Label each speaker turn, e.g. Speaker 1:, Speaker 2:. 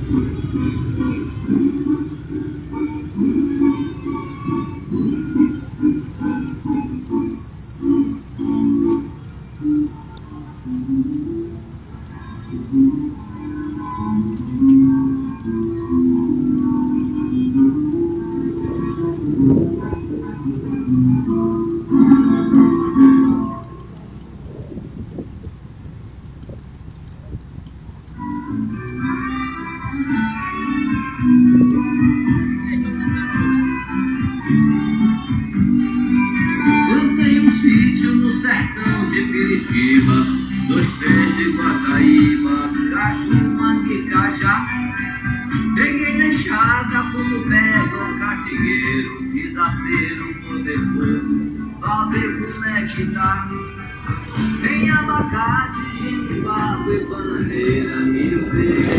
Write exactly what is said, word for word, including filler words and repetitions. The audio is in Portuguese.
Speaker 1: Dois pés de Guataíba, caju, mangue, cajá. Peguei na enxada como pega o catigueiro. Fiz acero, poder fogo, pra ver como é que tá. Tem abacate, genipapo e bananeira, milho verde.